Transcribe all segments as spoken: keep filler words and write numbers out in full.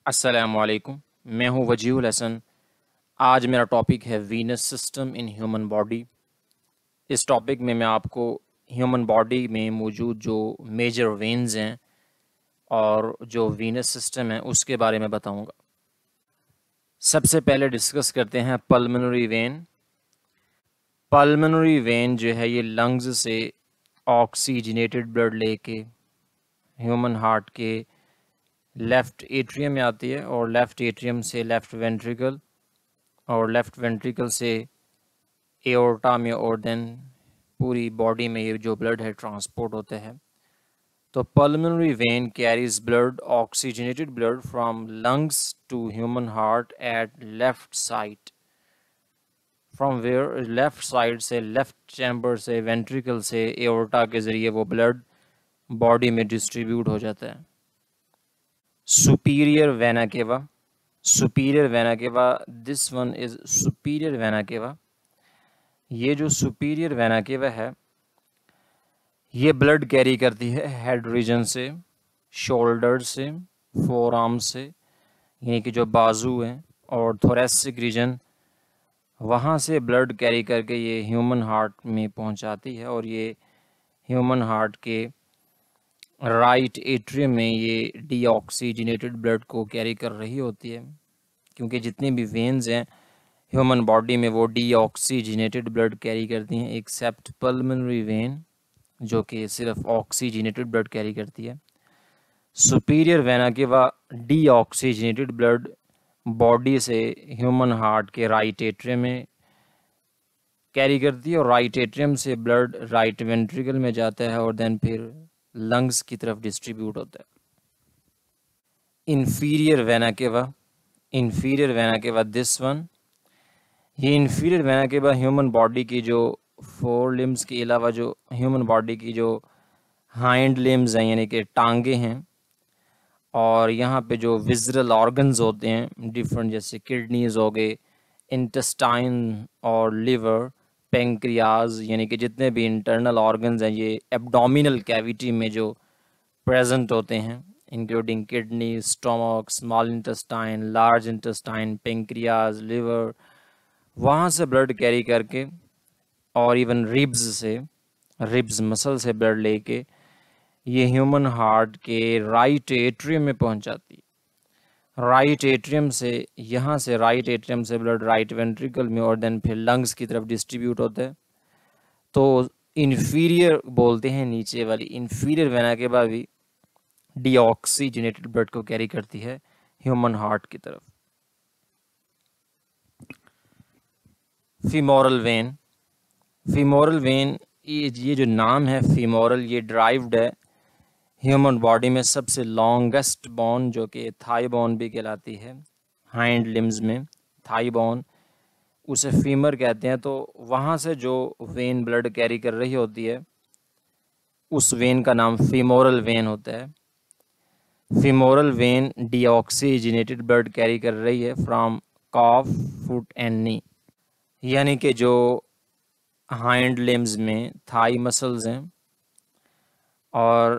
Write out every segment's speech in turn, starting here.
अस्सलामुअलैकुम, मैं हूँ वजीहुल हसन। आज मेरा टॉपिक है venous system in human body. इस टॉपिक में मैं आपको ह्यूमन बॉडी में मौजूद जो मेजर वेन्स हैं और जो वीनस सिस्टम है उसके बारे में बताऊंगा। सबसे पहले डिस्कस करते हैं पल्मोनरी वेन। पल्मोनरी वेन जो है ये लंग्स से ऑक्सीजनेटेड ब्लड लेके ह्यूमन हार्ट के लेफ़्ट एट्रियम में आती है और लेफ़्ट एट्रियम से लेफ़्ट वेंट्रिकल और लेफ़्ट वेंट्रिकल से एओर्टा में और देन पूरी बॉडी में ये जो ब्लड है ट्रांसपोर्ट होते हैं। तो pulmonary vein carries blood, oxygenated blood from lungs to human heart at left side, from where left side से, लेफ्ट चैम्बर से, वेंट्रिकल से एओर्टा के ज़रिए वो ब्लड बॉडी में डिस्ट्रीब्यूट हो जाता है। Superior vena cava, superior vena cava, this one is superior vena cava. ये जो सुपीरियर वेना केवा है ये ब्लड कैरी करती है हेड रीजन से, शोल्डर से, फोर आर्म से, यानी कि जो बाजू हैं, और थोरेसिक रीजन, वहाँ से ब्लड कैरी करके ये ह्यूमन हार्ट में पहुँचाती है। और ये ह्यूमन हार्ट के राइट एट्रियम में ये डीऑक्सीजनेटेड ब्लड को कैरी कर रही होती है, क्योंकि जितनी भी वेन्स हैं ह्यूमन बॉडी में वो डीऑक्सीजनेटेड ब्लड कैरी करती हैं, एक्सेप्ट पल्मोनरी वेन जो कि सिर्फ ऑक्सीजनेटेड ब्लड कैरी करती है। Superior vena cava deoxygenated blood body से ह्यूमन हार्ट के राइट एट्रियम में कैरी करती है और राइट एट्रियम से ब्लड राइट वेंट्रिकल में जाता है और देन फिर लंग्स की तरफ डिस्ट्रीब्यूट होता है। Inferior vena cava, inferior vena cava this one, ये inferior vena cava human body की जो फोर लिम्स के अलावा जो ह्यूमन बॉडी की जो हाइंड लिम्स हैं यानी कि टांगे हैं, और यहाँ पे जो विजरल ऑर्गन्स होते हैं डिफरेंट, जैसे किडनीज हो गए, इंटेस्टाइन और लिवर, पेंक्रियाज, यानी कि जितने भी इंटरनल ऑर्गन्स हैं ये एब्डोमिनल कैविटी में जो प्रेजेंट होते हैं, including kidney, stomach, small intestine, large intestine, pancreas, liver, वहाँ से ब्लड कैरी करके और इवन रिब्स से, रिब्स मसल से ब्लड लेके ये ह्यूमन हार्ट के राइट एट्रियम में पहुंच जाती है। राइट एट्रियम से, यहाँ से राइट एट्रियम से ब्लड राइट वेंट्रिकल में और देन फिर लंग्स की तरफ डिस्ट्रीब्यूट होता है। तो इन्फीरियर बोलते हैं नीचे वाली, इन्फीरियर वेना के बाद भी डीऑक्सीजनेटेड ब्लड को कैरी करती है ह्यूमन हार्ट की तरफ। फीमोरल वेन, फीमोरल वेन, ये ये जो नाम है फीमोरल, ये ड्राइव्ड है ह्यूमन बॉडी में सबसे लॉन्गेस्ट बोन जो कि थाई बोन भी कहलाती है, हाइंड लिम्स में थाई बोन, उसे फीमर कहते हैं। तो वहाँ से जो वेन ब्लड कैरी कर रही होती है उस वेन का नाम फीमोरल वेन होता है। Femoral vein deoxygenated blood carry कर रही है from calf, foot and knee, यानी कि जो हाइंड लिम्स में थाई मसल्स हैं और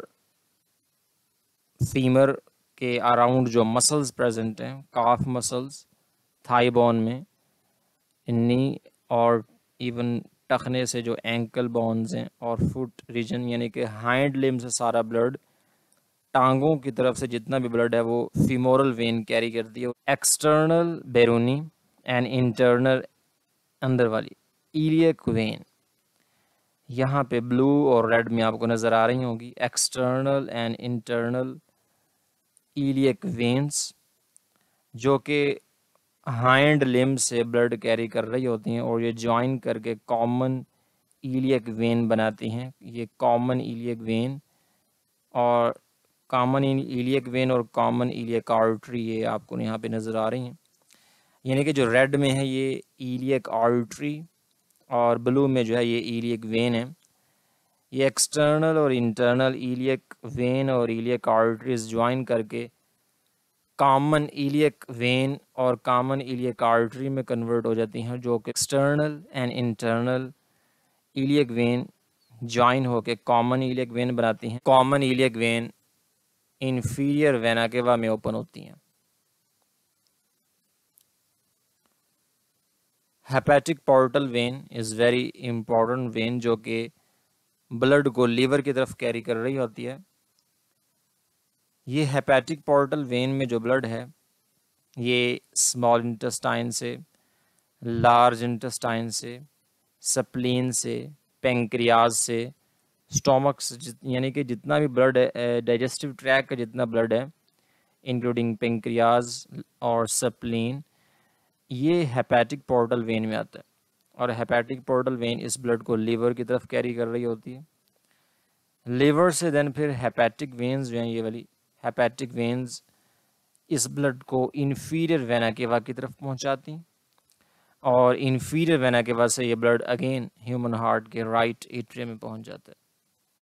फीमर के अराउंड जो मसल्स प्रेजेंट हैं, काफ मसल्स, थाई बोन में, नी और इवन टखने से जो एंकल बोन्स हैं और फुट रीजन, यानी कि हाइंड लिम्ब से सारा ब्लड, टांगों की तरफ से जितना भी ब्लड है वो फीमोरल वेन कैरी करती है। एक्सटर्नल बैरूनी एंड इंटरनल, अंदर वाली इलियक वेन, यहाँ पे ब्लू और रेड में आपको नज़र आ रही होगी, external and internal iliac veins, जो कि हाइंड लिम्ब से ब्लड कैरी कर रही होती हैं और ये ज्वाइन करके कॉमन इलियक वेन बनाती हैं। ये कॉमन इलियक वेन और कॉमन इलियक वेन और कॉमन इलियक आर्टरी ये आपको यहाँ पे नज़र आ रही हैं, यानी कि जो रेड में है ये इलियक आर्टरी और ब्लू में जो है ये इलियक वेन है। ये एक्सटर्नल और इंटरनल इलियक वेन और इलियक आर्टरीज ज्वाइन करके कॉमन इलियक वेन और कॉमन इलियक आर्टरी में कन्वर्ट हो जाती हैं, जो कि external and internal iliac vein join होकर कॉमन इलियक वेन बनाती हैं। Common iliac vein inferior vena cava में ओपन होती हैं। Hepatic portal vein is very important vein जो कि ब्लड को लीवर की तरफ कैरी कर रही होती है। ये हेपेटिक पोर्टल वेन में जो ब्लड है ये स्मॉल इंटेस्टाइन से, लार्ज इंटेस्टाइन से, स्प्लीन से, पेंक्रियाज से, स्टोमक से, यानी कि जितना भी ब्लड है, डाइजेस्टिव ट्रैक का जितना ब्लड है इंक्लूडिंग पेंक्रियाज और स्प्लीन, ये हेपेटिक पोर्टल वेन में आता है। और हेपेटिक पोर्टल वेन इस ब्लड को लीवर की तरफ कैरी कर रही होती है। लीवर से देन फिर हेपेटिक वेन्स जो हैं, ये वाली हेपेटिक वेन्स इस ब्लड को इन्फीरियर वेना केवा की तरफ पहुंचाती, और इन्फीरियर वेना केवा से ये ब्लड अगेन ह्यूमन हार्ट के राइट एट्रियम में पहुंच जाता है।